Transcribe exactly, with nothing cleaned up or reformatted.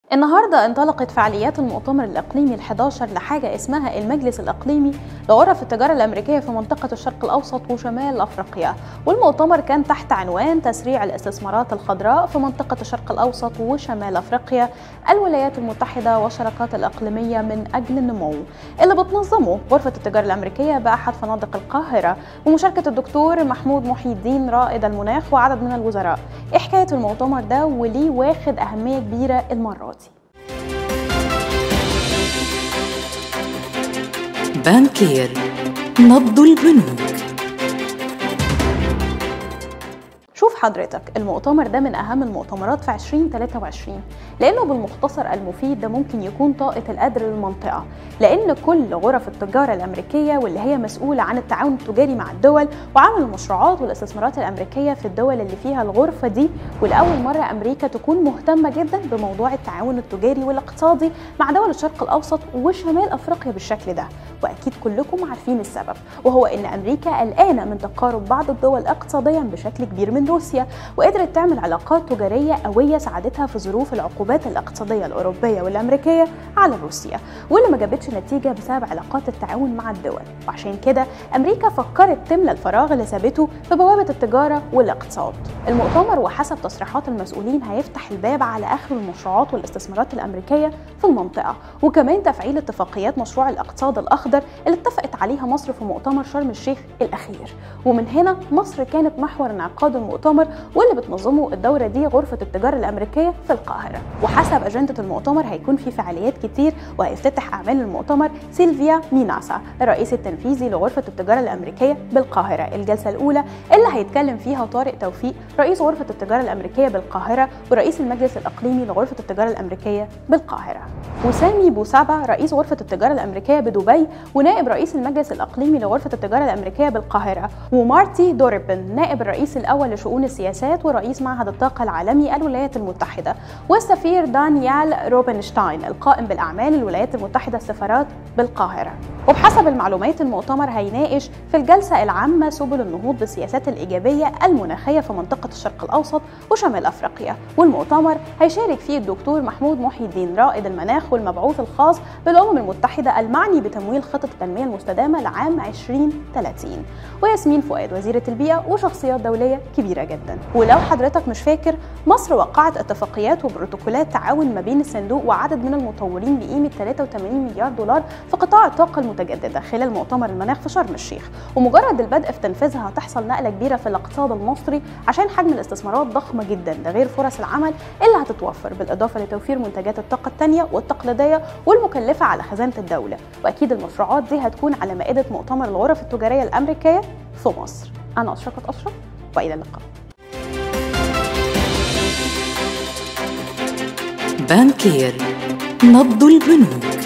النهارده انطلقت فعاليات المؤتمر الإقليمي الحادي عشر لحاجة اسمها المجلس الإقليمي لغرف التجارة الأمريكية في منطقة الشرق الأوسط وشمال أفريقيا، والمؤتمر كان تحت عنوان تسريع الاستثمارات الخضراء في منطقة الشرق الأوسط وشمال أفريقيا، الولايات المتحدة والشراكات الإقليمية من أجل النمو، اللي بتنظمه غرفة التجارة الأمريكية بأحد فنادق القاهرة، ومشاركة الدكتور محمود محي الدين رائد المناخ وعدد من الوزراء. إيه حكاية المؤتمر ده وليه واخد أهمية كبيرة المرة دي؟ بانكير، نبض البنوك. شوف حضرتك، المؤتمر ده من أهم المؤتمرات في عشرين ثلاثة وعشرين لأنه بالمختصر المفيد ده ممكن يكون طاقة القدر للمنطقة، لأن كل غرف التجارة الأمريكية واللي هي مسؤولة عن التعاون التجاري مع الدول وعمل المشروعات والاستثمارات الأمريكية في الدول اللي فيها الغرفة دي، ولأول مرة أمريكا تكون مهتمة جدا بموضوع التعاون التجاري والاقتصادي مع دول الشرق الأوسط وشمال أفريقيا بالشكل ده. وأكيد كلكم عارفين السبب، وهو إن أمريكا قلقانة من تقارب بعض الدول اقتصاديا بشكل كبير من روسيا، وقدرت تعمل علاقات تجارية قوية ساعدتها في ظروف العقوبات الاقتصادية الأوروبية والأمريكية على روسيا، واللي ما جابتش نتيجة بسبب علاقات التعاون مع الدول. وعشان كده أمريكا فكرت تملى الفراغ اللي سابته في بوابة التجارة والاقتصاد. المؤتمر وحسب تصريحات المسؤولين هيفتح الباب على آخر المشروعات والاستثمارات الأمريكية في المنطقة، وكمان تفعيل اتفاقيات مشروع الاقتصاد الأخضر اللي اتفقت عليها مصر في مؤتمر شرم الشيخ الأخير. ومن هنا مصر كانت محور انعقاد المؤتمر، واللي بتنظمه الدورة دي غرفة التجارة الأمريكية في القاهرة. وحسب أجندة المؤتمر هيكون في فعاليات كتير، وهيفتتح أعمال المؤتمر سيلفيا ميناسا الرئيس التنفيذي لغرفة التجارة الأمريكية بالقاهرة، الجلسة الأولى اللي هيتكلم فيها طارق توفيق رئيس غرفة التجارة الأمريكية بالقاهرة ورئيس المجلس الإقليمي لغرفة التجارة الأمريكية بالقاهرة، وسامي بوسابا رئيس غرفة التجارة الأمريكية بدبي ونائب رئيس المجلس الإقليمي لغرفة التجارة الأمريكية بالقاهرة، ومارتي دوربن نائب الرئيس الأول لشؤون السياسات ورئيس معهد الطاقة العالمي الولايات المتحدة، والسفير دانيال روبنشتاين القائم بالأعمال الولايات المتحدة السفارات بالقاهرة. وبحسب المعلومات المؤتمر هيناقش في الجلسة العامة سبل النهوض بالسياسات الإيجابية المناخية في منطقة الشرق الأوسط وشمال أفريقيا، والمؤتمر هيشارك فيه الدكتور محمود محي الدين رائد المناخ والمبعوث الخاص بالأمم المتحدة المعني بتمويل خطة التنمية المستدامة لعام عشرين ثلاثين، وياسمين فؤاد وزيرة البيئة، وشخصيات دولية كبيرة جدا. ولو حضرتك مش فاكر، مصر وقعت اتفاقيات وبروتوكولات تعاون ما بين الصندوق وعدد من المطورين بقيمة ثلاثة وثمانين مليار دولار في قطاع الطاقة المتجددة خلال مؤتمر المناخ في شرم الشيخ، ومجرد البدء في تنفيذها هتحصل نقلة كبيرة في الاقتصاد المصري عشان حجم الاستثمارات ضخمة جدا، ده غير فرص العمل اللي هتتوفر، بالإضافة لتوفير منتجات الطاقة التانية والتقليدية والمكلفة على خزانة الدولة. وأكيد المشروعات دي هتكون على مائدة مؤتمر الغرف التجارية الأمريكية في مصر. أنا أشرقت أشرف، وإلى اللقاء. بانكير، نبض البنوك.